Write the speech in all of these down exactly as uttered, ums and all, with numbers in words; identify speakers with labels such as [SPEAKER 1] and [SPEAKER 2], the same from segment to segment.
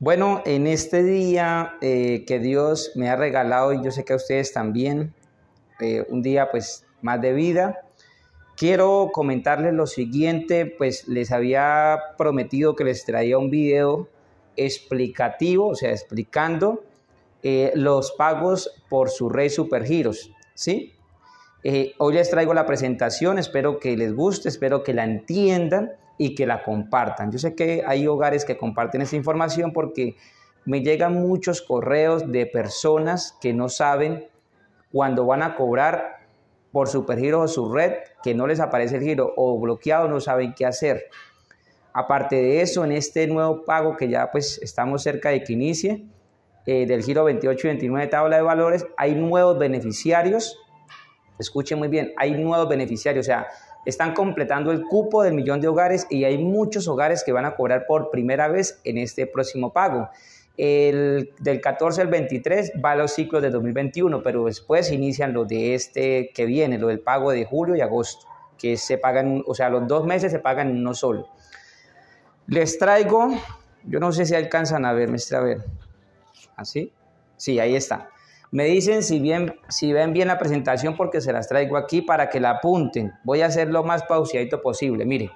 [SPEAKER 1] Bueno, en este día eh, que Dios me ha regalado, y yo sé que a ustedes también, eh, un día pues más de vida, quiero comentarles lo siguiente. Pues les había prometido que les traía un video explicativo, o sea, explicando eh, los pagos por su red Supergiros, ¿sí? Eh, hoy les traigo la presentación, espero que les guste, espero que la entiendan y que la compartan. Yo sé que hay hogares que comparten esta información porque me llegan muchos correos de personas que no saben cuándo van a cobrar por Supergiros o su red, que no les aparece el giro o bloqueado, no saben qué hacer. Aparte de eso, en este nuevo pago que ya pues estamos cerca de que inicie, eh, del giro veintiocho y veintinueve de tabla de valores, hay nuevos beneficiarios. Escuchen muy bien, hay nuevos beneficiarios, o sea, están completando el cupo del millón de hogares y hay muchos hogares que van a cobrar por primera vez en este próximo pago. El, del catorce al veintitrés va los ciclos de dos mil veintiuno, pero después inician los de este que viene, lo del pago de julio y agosto, que se pagan, o sea, los dos meses se pagan en uno solo. Les traigo, yo no sé si alcanzan a ver, me a ver, ¿así? Sí, ahí está. Me dicen si, bien, si ven bien la presentación porque se las traigo aquí para que la apunten. Voy a hacer lo más pausadito posible. Mire,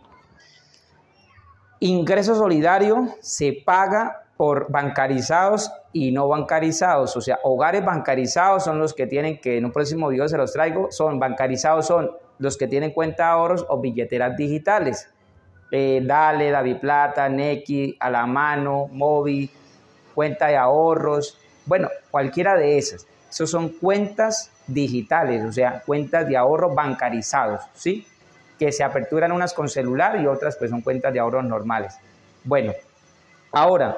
[SPEAKER 1] ingreso solidario se paga por bancarizados y no bancarizados. O sea, hogares bancarizados son los que tienen, que en un próximo video se los traigo, son bancarizados, son los que tienen cuenta de ahorros o billeteras digitales. Eh, Dale, Daviplata, Nequi, A la Mano, Movi, cuenta de ahorros. Bueno, cualquiera de esas. Esos son cuentas digitales, o sea, cuentas de ahorro bancarizados, ¿sí? Que se aperturan unas con celular y otras pues son cuentas de ahorros normales. Bueno, ahora,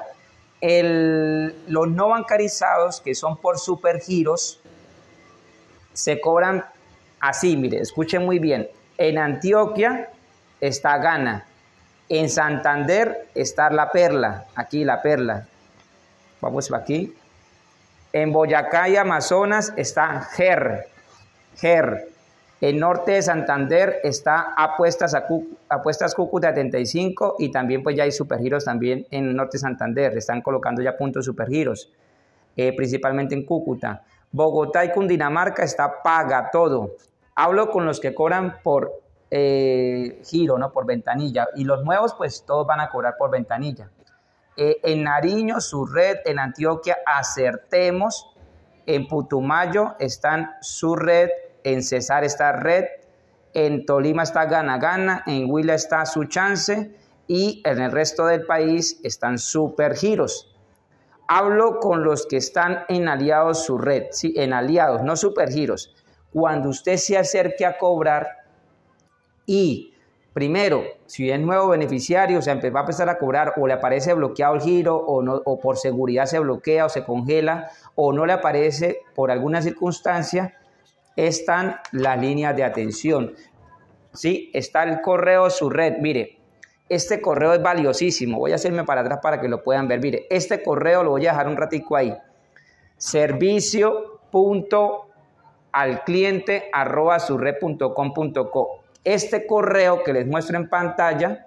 [SPEAKER 1] el, los no bancarizados, que son por Supergiros, se cobran así, mire, escuchen muy bien. En Antioquia está Gana, en Santander está La Perla, aquí La Perla. Vamos aquí. En Boyacá y Amazonas está Ger, Ger. En norte de Santander está Apuestas, a Cu, Apuestas Cúcuta setenta y cinco y también pues ya hay Supergiros también en norte de Santander. Están colocando ya puntos Supergiros, eh, principalmente en Cúcuta. Bogotá y Cundinamarca está Paga Todo. Hablo con los que cobran por eh, giro, ¿no? Por ventanilla. Y los nuevos pues todos van a cobrar por ventanilla. Eh, en Nariño, su red, en Antioquia, Acertemos, en Putumayo están su red, en Cesar está red, en Tolima está Gana Gana, en Huila está Su Chance y en el resto del país están Supergiros. Hablo con los que están en aliados su red, sí, en aliados, no Supergiros. Cuando usted se acerque a cobrar y primero, si es nuevo beneficiario, o sea, va a empezar a cobrar o le aparece bloqueado el giro o, no, o por seguridad se bloquea o se congela o no le aparece por alguna circunstancia, están las líneas de atención. ¿Sí? Está el correo, su red. Mire, este correo es valiosísimo. Voy a hacerme para atrás para que lo puedan ver. Mire, este correo lo voy a dejar un ratico ahí. servicio punto al cliente arroba su red punto com punto co. Este correo que les muestro en pantalla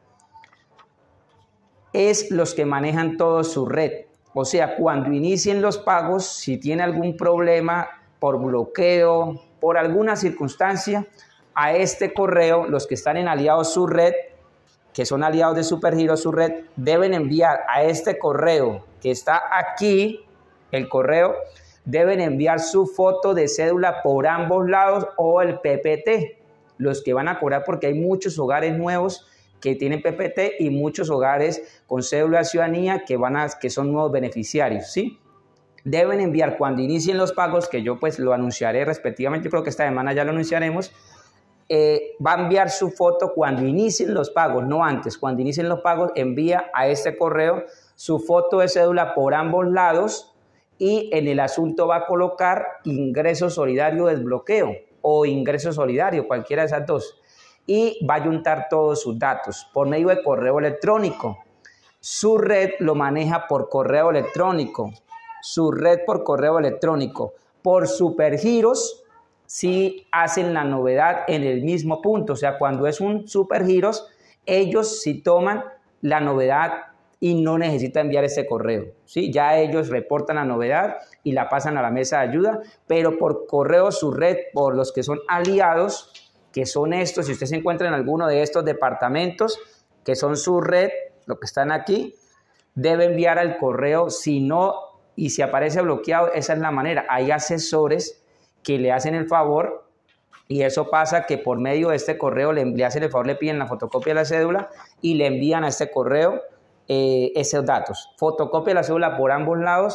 [SPEAKER 1] es los que manejan todo su red. O sea, cuando inicien los pagos, si tiene algún problema por bloqueo, por alguna circunstancia, a este correo, los que están en aliados su red, que son aliados de Supergiros su red, deben enviar a este correo que está aquí, el correo, deben enviar su foto de cédula por ambos lados o el P P T. Los que van a cobrar, porque hay muchos hogares nuevos que tienen P P T y muchos hogares con cédula de ciudadanía que, van a, que son nuevos beneficiarios, ¿sí? Deben enviar cuando inicien los pagos, que yo pues lo anunciaré respectivamente, yo creo que esta semana ya lo anunciaremos, eh, va a enviar su foto cuando inicien los pagos, no antes. Cuando inicien los pagos, envía a este correo su foto de cédula por ambos lados y en el asunto va a colocar ingreso solidario desbloqueo o ingreso solidario, cualquiera de esas dos, y va a juntar todos sus datos por medio de correo electrónico. Su red lo maneja por correo electrónico, su red por correo electrónico. Por Supergiros sí hacen la novedad en el mismo punto, o sea, cuando es un Supergiros, ellos sí toman la novedad y no necesita enviar ese correo, ¿sí? Ya ellos reportan la novedad y la pasan a la mesa de ayuda, pero por correo su red, por los que son aliados, que son estos, si usted se encuentra en alguno de estos departamentos, que son su red, lo que están aquí, debe enviar al correo, si no, y si aparece bloqueado, esa es la manera. Hay asesores que le hacen el favor, y eso pasa que por medio de este correo le, le hacen el favor, le piden la fotocopia de la cédula y le envían a este correo eh, esos datos. Fotocopia de la cédula por ambos lados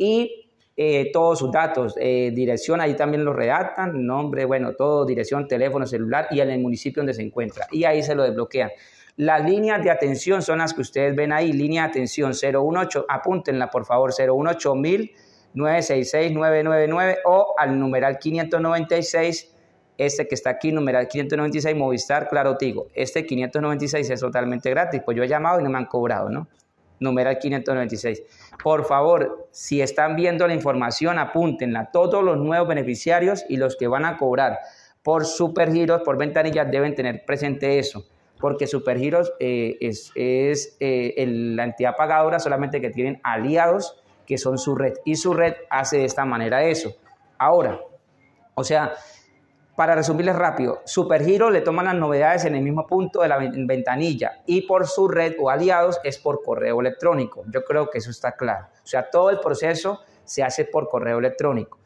[SPEAKER 1] y eh, todos sus datos, eh, dirección, ahí también lo redactan, nombre, bueno, todo, dirección, teléfono, celular y en el municipio donde se encuentra. Y ahí se lo desbloquean. Las líneas de atención son las que ustedes ven ahí, línea de atención cero uno ocho, apúntenla por favor, cero uno ocho mil, nueve seis seis, nueve nueve nueve o al numeral quinientos noventa y seis, este que está aquí, numeral quinientos noventa y seis, Movistar, Claro, Tigo. Este quinientos noventa y seis es totalmente gratis, pues yo he llamado y no me han cobrado, ¿no? Numeral quinientos noventa y seis. Por favor, si están viendo la información, apúntenla. Todos los nuevos beneficiarios y los que van a cobrar por Supergiros, por ventanillas, deben tener presente eso, porque Supergiros eh, es, es eh, el, la entidad pagadora solamente que tienen aliados que son su red, y su red hace de esta manera eso. Ahora, o sea, para resumirles rápido, Supergiros le toman las novedades en el mismo punto de la ventanilla y por su red o aliados es por correo electrónico. Yo creo que eso está claro. O sea, todo el proceso se hace por correo electrónico.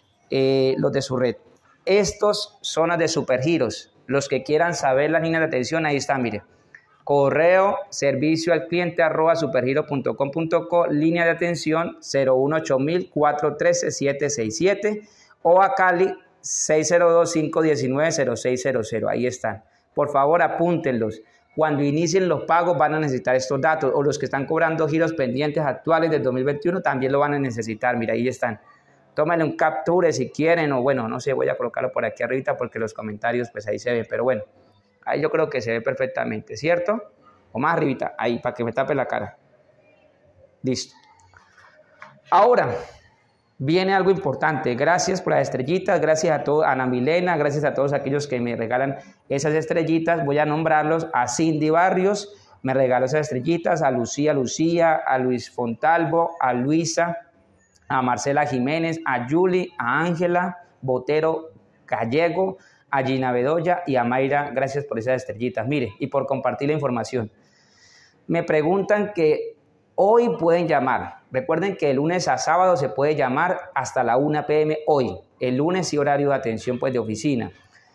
[SPEAKER 1] Eh, los de su red. Estos son los de Supergiros. Los que quieran saber las líneas de atención, ahí están, mire. Correo, servicio al cliente, arroba supergiro punto com punto co, línea de atención cero uno ocho mil, cuatro uno tres, siete seis siete o a Cali seis cero dos, cinco uno nueve, cero seis cero cero. Ahí están. Por favor, apúntenlos. Cuando inicien los pagos van a necesitar estos datos, o los que están cobrando giros pendientes actuales del dos mil veintiuno también lo van a necesitar. Mira, ahí están. Tómenle un capture si quieren, o bueno, no sé, voy a colocarlo por aquí arriba porque los comentarios pues ahí se ven, pero bueno, ahí yo creo que se ve perfectamente, ¿cierto? O más arribita, ahí, para que me tape la cara. Listo. Ahora viene algo importante. Gracias por las estrellitas, gracias a todos, a Ana Milena, gracias a todos aquellos que me regalan esas estrellitas. Voy a nombrarlos: a Cindy Barrios, me regaló esas estrellitas, a Lucía Lucía, a Luis Fontalvo, a Luisa, a Marcela Jiménez, a Julie, a Ángela Botero Gallego, a Gina Bedoya y a Mayra. Gracias por esas estrellitas. Mire, y por compartir la información. Me preguntan que hoy pueden llamar. Recuerden que el lunes a sábado se puede llamar hasta la una pe eme hoy. El lunes sí horario de atención pues de oficina.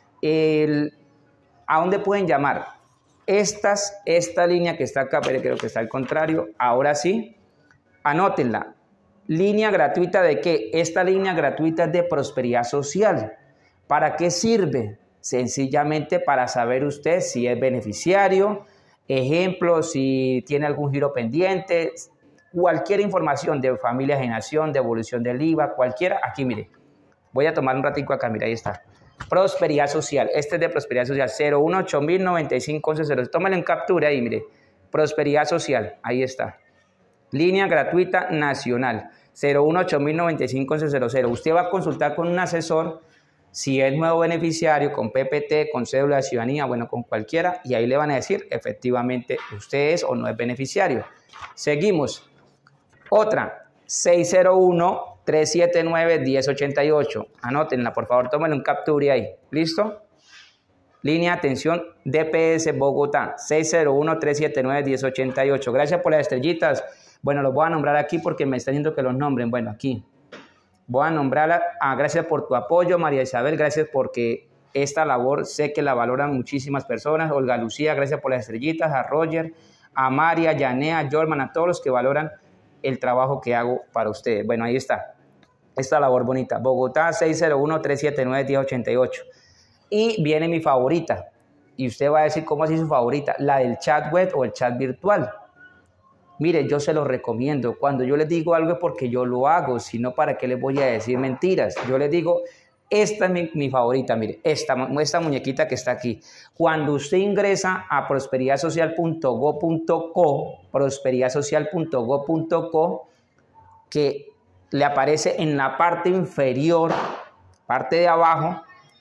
[SPEAKER 1] El, ¿A dónde pueden llamar? Estas, esta línea que está acá, pero creo que está al contrario. Ahora sí, anótenla. Línea gratuita ¿de qué? Esta línea gratuita es de Prosperidad Social. ¿Para qué sirve? Sencillamente para saber usted si es beneficiario, ejemplo, si tiene algún giro pendiente, cualquier información de familia de generación, de evolución del I V A, cualquiera. Aquí, mire, voy a tomar un ratico acá, mire, ahí está. Prosperidad Social, este es de Prosperidad Social, cero uno ocho mil, noventa y cinco once cero. Tómale en captura ahí, mire, Prosperidad Social, ahí está. Línea gratuita nacional, cero uno ocho mil, noventa y cinco once cero cero. Usted va a consultar con un asesor si es nuevo beneficiario, con P P T, con cédula de ciudadanía, bueno, con cualquiera, y ahí le van a decir efectivamente usted es o no es beneficiario. Seguimos. Otra, seis cero uno, tres siete nueve, uno cero ocho ocho. Anótenla, por favor, tómenle un capture ahí. ¿Listo? Línea de atención D P S Bogotá, seis cero uno, tres siete nueve, uno cero ocho ocho. Gracias por las estrellitas. Bueno, los voy a nombrar aquí porque me están diciendo que los nombren. Bueno, aquí. Voy a nombrarla. Ah, gracias por tu apoyo, María Isabel. Gracias porque esta labor sé que la valoran muchísimas personas. Olga Lucía, gracias por las estrellitas. A Roger, a María, a Yanea, a Jorman, a todos los que valoran el trabajo que hago para ustedes. Bueno, ahí está. Esta labor bonita. Bogotá, seis cero uno, tres siete nueve, uno cero ocho ocho. Y viene mi favorita. Y usted va a decir, ¿cómo así su favorita? La del chat web o el chat virtual. Mire, yo se lo recomiendo. Cuando yo les digo algo es porque yo lo hago, si no, ¿para qué les voy a decir mentiras? Yo les digo, esta es mi, mi favorita, mire, esta, esta muñequita que está aquí. Cuando usted ingresa a prosperidad social punto go punto co, prosperidad social punto go punto co, que le aparece en la parte inferior, parte de abajo,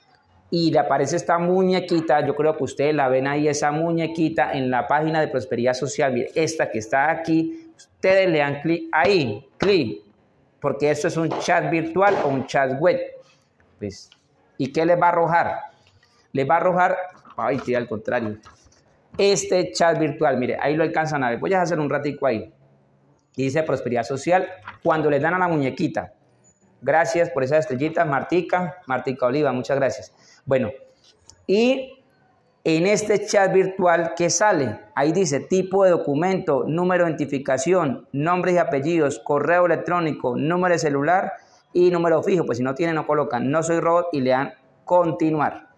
[SPEAKER 1] y le aparece esta muñequita, yo creo que ustedes la ven ahí, esa muñequita en la página de Prosperidad Social, mire, esta que está aquí, ustedes le dan clic ahí, clic, porque esto es un chat virtual o un chat web, pues, ¿y qué les va a arrojar? Les va a arrojar, ay, tira al contrario, este chat virtual, mire, ahí lo alcanzan a ver, voy a hacer un ratico ahí, y dice Prosperidad Social, cuando le dan a la muñequita. Gracias por esas estrellitas, Martica, Martica Oliva, muchas gracias. Bueno, y en este chat virtual, ¿qué sale? Ahí dice tipo de documento, número de identificación, nombres y apellidos, correo electrónico, número de celular y número fijo. Pues si no tienen, no colocan, no soy robot y le dan continuar.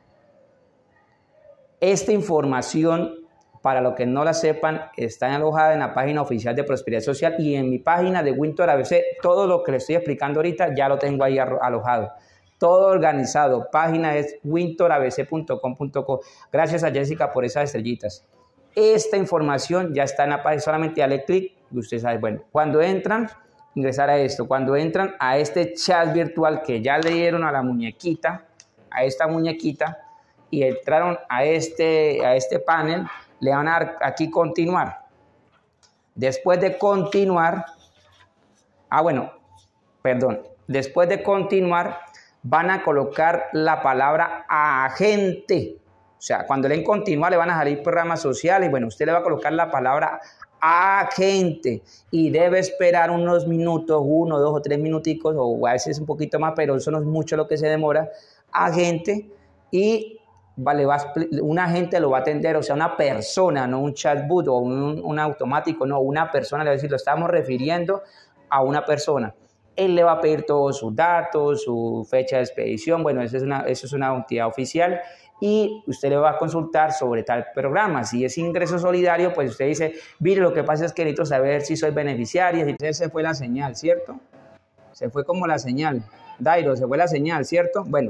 [SPEAKER 1] Esta información, para los que no la sepan, está alojada en la página oficial de Prosperidad Social y en mi página de Winter A B C. Todo lo que les estoy explicando ahorita ya lo tengo ahí alojado. Todo organizado. Página es winter a b c punto com punto co. Gracias a Jessica por esas estrellitas. Esta información ya está en la página. Solamente dale clic y usted sabe. Bueno, cuando entran, ingresar a esto. Cuando entran a este chat virtual que ya le dieron a la muñequita, a esta muñequita, y entraron a este, a este panel, le van a dar aquí continuar. Después de continuar, ah bueno, perdón, después de continuar van a colocar la palabra agente. O sea, cuando le den continuar le van a salir programas sociales y bueno, usted le va a colocar la palabra agente y debe esperar unos minutos, uno, dos o tres minuticos o a veces un poquito más, pero eso no es mucho lo que se demora. Agente y vale, va a, un agente lo va a atender, o sea, una persona, no un chatbot o un, un automático, no, una persona, le va a decir, lo estamos refiriendo a una persona. Él le va a pedir todos sus datos, su fecha de expedición, bueno, eso es una, eso es una entidad oficial y usted le va a consultar sobre tal programa. Si es ingreso solidario, pues usted dice, mire, lo que pasa es que necesito saber si soy beneficiaria, si se fue la señal, ¿cierto? Se fue como la señal, Dairo, se fue la señal, ¿cierto? Bueno.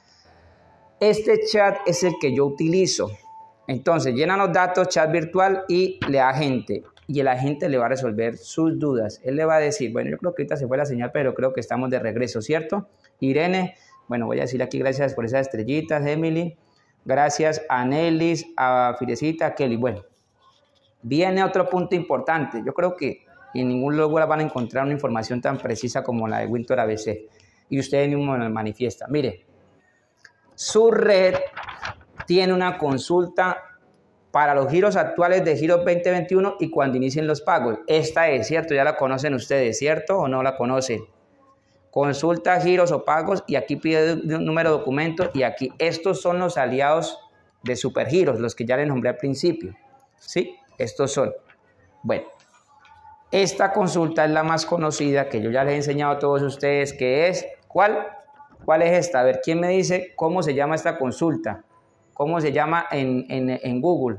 [SPEAKER 1] Este chat es el que yo utilizo. Entonces, llenan los datos, chat virtual y le da agente. Y el agente le va a resolver sus dudas. Él le va a decir, bueno, yo creo que ahorita se fue la señal, pero creo que estamos de regreso, ¿cierto? Irene, bueno, voy a decir aquí gracias por esas estrellitas, Emily. Gracias a Nelis, a Firecita, a Kelly. Bueno, viene otro punto importante. Yo creo que en ningún lugar van a encontrar una información tan precisa como la de Winter A B C. Y ustedes mismos me manifiestan. Mire. Su red tiene una consulta para los giros actuales de giros veinte veintiuno y cuando inicien los pagos. Esta es, ¿cierto? Ya la conocen ustedes, ¿cierto? ¿O no la conocen? Consulta giros o pagos y aquí pide un número de documento y aquí estos son los aliados de Supergiros, los que ya les nombré al principio. ¿Sí? Estos son. Bueno, esta consulta es la más conocida que yo ya les he enseñado a todos ustedes, que es, ¿cuál? ¿Cuál es esta? A ver, ¿quién me dice cómo se llama esta consulta? ¿Cómo se llama en, en, en Google?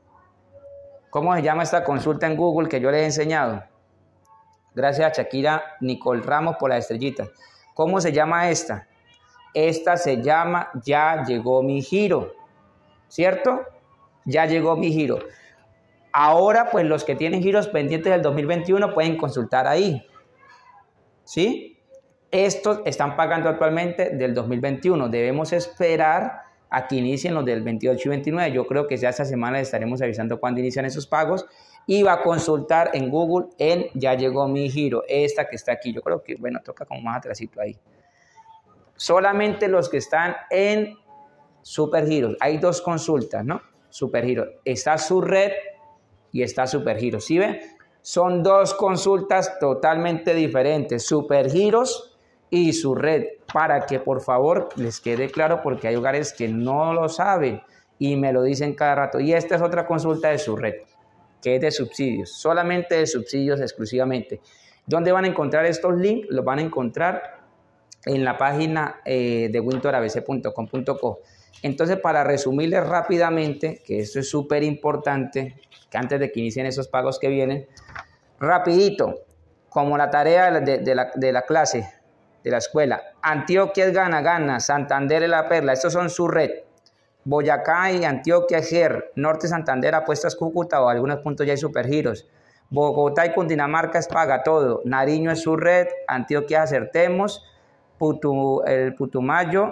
[SPEAKER 1] ¿Cómo se llama esta consulta en Google que yo les he enseñado? Gracias a Shakira Nicole Ramos por las estrellitas. ¿Cómo se llama esta? Esta se llama Ya llegó mi giro, ¿cierto? Ya llegó mi giro. Ahora, pues los que tienen giros pendientes del dos mil veintiuno pueden consultar ahí, ¿sí? Estos están pagando actualmente del dos mil veintiuno. Debemos esperar a que inicien los del veintiocho y veintinueve. Yo creo que ya esta semana les estaremos avisando cuándo inician esos pagos. Y va a consultar en Google en Ya llegó mi giro. Esta que está aquí. Yo creo que, bueno, toca como más atrásito ahí. Solamente los que están en Supergiros. Hay dos consultas, ¿no? Supergiros. Está su red y está Supergiros. ¿Sí ven? Son dos consultas totalmente diferentes. Supergiros y su red, para que por favor les quede claro, porque hay hogares que no lo saben y me lo dicen cada rato. Y esta es otra consulta de su red, que es de subsidios, solamente de subsidios exclusivamente. ¿Dónde van a encontrar estos links? Los van a encontrar en la página eh, de winter a b c punto com punto co. Entonces, para resumirles rápidamente, que esto es súper importante, que antes de que inicien esos pagos que vienen, rapidito, como la tarea de, de, la, de la clase, de la escuela. Antioquia es Gana Gana, Santander es La Perla, estos son su red. Boyacá y Antioquia es G E R, Norte Santander, Apuestas Cúcuta o algunos puntos ya hay Supergiros. Bogotá y Cundinamarca es Paga Todo, Nariño es su red, Antioquia Acertemos, Putu, el Putumayo,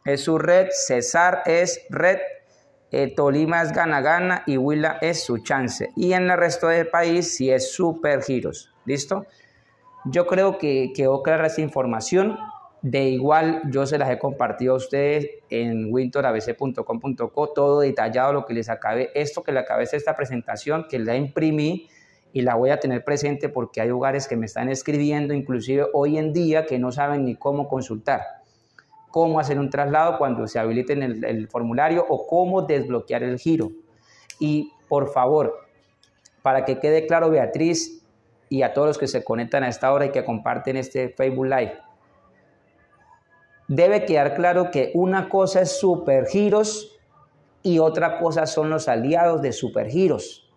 [SPEAKER 1] es su red, Cesar es red, eh, Tolima es gana gana y Huila es su chance. Y en el resto del país sí es super giros. ¿Listo? Yo creo que quedó clara esta información. De igual, yo se las he compartido a ustedes en wintor a b c punto com punto co, todo detallado lo que les acabé, esto que le acabé de esta presentación, que la imprimí y la voy a tener presente porque hay hogares que me están escribiendo, inclusive hoy en día, que no saben ni cómo consultar, cómo hacer un traslado cuando se habiliten el, el formulario o cómo desbloquear el giro. Y por favor, para que quede claro, Beatriz, y a todos los que se conectan a esta hora y que comparten este Facebook Live, debe quedar claro que una cosa es Supergiros y otra cosa son los aliados de Supergiros.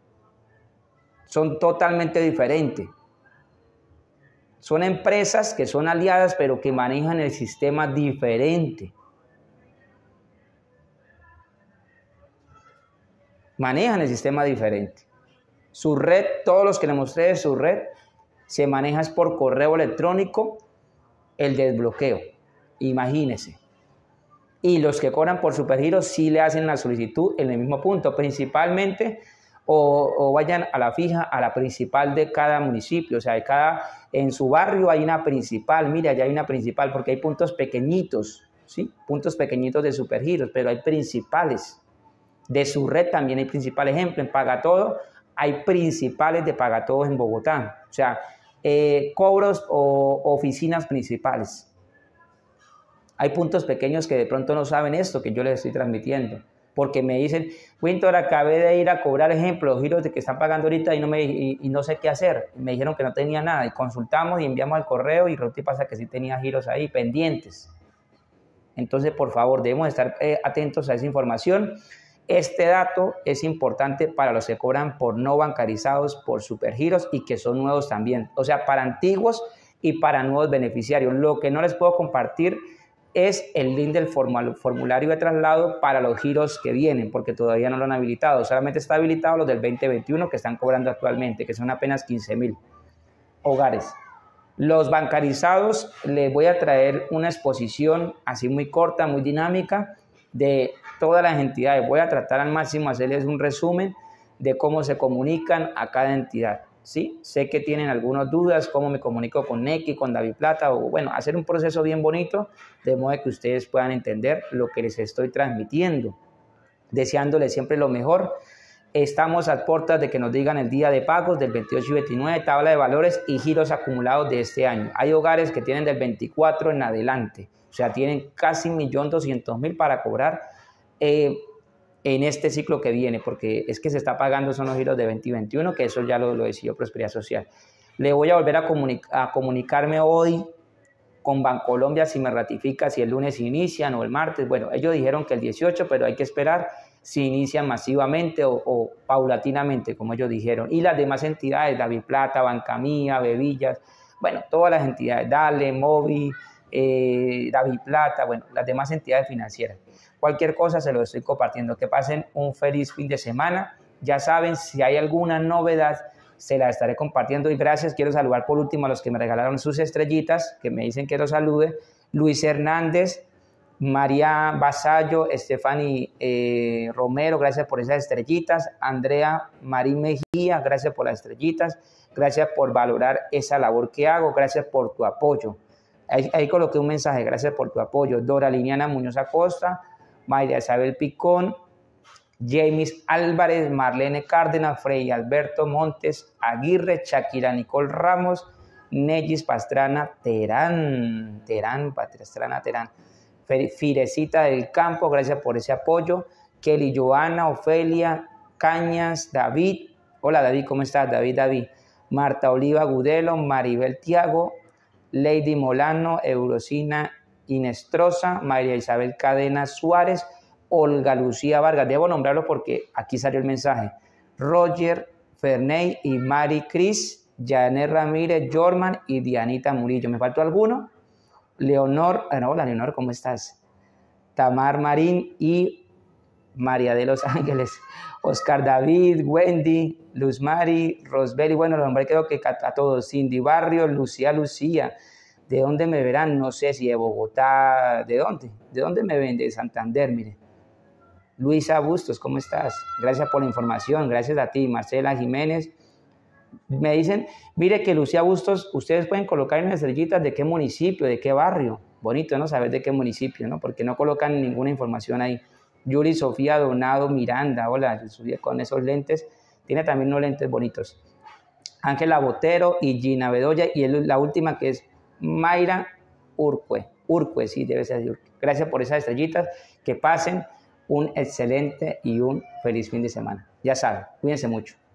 [SPEAKER 1] Son totalmente diferentes. Son empresas que son aliadas pero que manejan el sistema diferente. Manejan el sistema diferente. Su red, todos los que les mostré de su red, se maneja por correo electrónico el desbloqueo. Imagínense. Y los que cobran por Supergiros sí le hacen la solicitud en el mismo punto, principalmente, o, o vayan a la fija, a la principal de cada municipio. O sea, de cada, en su barrio hay una principal, mira, allá hay una principal, porque hay puntos pequeñitos, ¿sí? Puntos pequeñitos de Supergiros, pero hay principales. De su red también hay principales. Ejemplo, en Pagatodo hay principales de Pagatodo en Bogotá. O sea, eh, cobros o oficinas principales. Hay puntos pequeños que de pronto no saben esto que yo les estoy transmitiendo, porque me dicen, Wintor, acabé de ir a cobrar, ejemplo, los giros de que están pagando ahorita y no, me, y, y no sé qué hacer. Me dijeron que no tenía nada y consultamos y enviamos el correo y resulta y pasa que sí tenía giros ahí pendientes. Entonces, por favor, debemos estar eh, atentos a esa información. Este dato es importante para los que cobran por no bancarizados, por Supergiros y que son nuevos también. O sea, para antiguos y para nuevos beneficiarios. Lo que no les puedo compartir es el link del formulario de traslado para los giros que vienen, porque todavía no lo han habilitado. Solamente está habilitado los del veinte veintiuno que están cobrando actualmente, que son apenas quince mil hogares. Los bancarizados, les voy a traer una exposición así muy corta, muy dinámica, de todas las entidades. Voy a tratar al máximo hacerles un resumen de cómo se comunican a cada entidad. ¿Sí? Sé que tienen algunas dudas, cómo me comunico con Nequi, con DaviPlata, o bueno, hacer un proceso bien bonito, de modo que ustedes puedan entender lo que les estoy transmitiendo. Deseándoles siempre lo mejor. Estamos a puertas de que nos digan el día de pagos del veintiocho y veintinueve, tabla de valores y giros acumulados de este año. Hay hogares que tienen del veinticuatro en adelante, o sea, tienen casi un millón doscientos mil para cobrar eh, en este ciclo que viene, porque es que se está pagando son los giros de veinte y veintiuno, que eso ya lo, lo decidió Prosperidad Social. Le voy a volver a, comunic a comunicarme hoy con Bancolombia si me ratifica, si el lunes inician o el martes. Bueno, ellos dijeron que el dieciocho, pero hay que esperar si inician masivamente o, o paulatinamente, como ellos dijeron. Y las demás entidades, DaviPlata, Banca Mía, Bevillas, bueno, todas las entidades, Dale, Movi, eh, DaviPlata, bueno, las demás entidades financieras. Cualquier cosa se lo estoy compartiendo. Que pasen un feliz fin de semana. Ya saben, si hay alguna novedad, se la estaré compartiendo. Y gracias, quiero saludar por último a los que me regalaron sus estrellitas, que me dicen que los salude. Luis Hernández, María Basallo, Estefani eh, Romero, gracias por esas estrellitas. Andrea Marín Mejía, gracias por las estrellitas. Gracias por valorar esa labor que hago. Gracias por tu apoyo. Ahí, ahí coloqué un mensaje, gracias por tu apoyo. Dora Liniana Muñoz Acosta, Mayra Isabel Picón, James Álvarez, Marlene Cárdenas, Frei Alberto Montes Aguirre, Shakira Nicole Ramos, Nellis Pastrana Terán, Terán, Pastrana Terán, Firecita del Campo, gracias por ese apoyo. Kelly Joana, Ofelia Cañas, David, hola David, ¿cómo estás? David, David, Marta Oliva Gudelo, Maribel Tiago, Lady Molano, Eurocina Inestrosa, María Isabel Cadena Suárez, Olga Lucía Vargas, debo nombrarlo porque aquí salió el mensaje, Roger Ferney y Mari Cris, Janet Ramírez, Jorman y Dianita Murillo. ¿Me faltó alguno? Leonor, ah, hola Leonor, ¿cómo estás? Tamar Marín y María de los Ángeles, Oscar David, Wendy, Luz Mari, Rosbeli, bueno, los nombré creo que a todos, Cindy Barrio, Lucía Lucía, ¿De dónde me verán? No sé si de Bogotá, ¿de dónde? ¿De dónde me ven? De Santander, mire. Luisa Bustos, ¿cómo estás? Gracias por la información, gracias a ti, Marcela Jiménez. Me dicen, mire que Lucía Bustos, ustedes pueden colocar en las estrellitas de qué municipio, de qué barrio. Bonito, ¿no? Saber de qué municipio, ¿no? Porque no colocan ninguna información ahí. Yuri Sofía Donado Miranda, hola, Sofía, con esos lentes. Tiene también unos lentes bonitos. Ángela Botero y Gina Bedoya, y el, la última que es Mayra Urcue. Urcue, sí, debe ser Urcue. Gracias por esas estrellitas. Que pasen un excelente y un feliz fin de semana. Ya saben, cuídense mucho.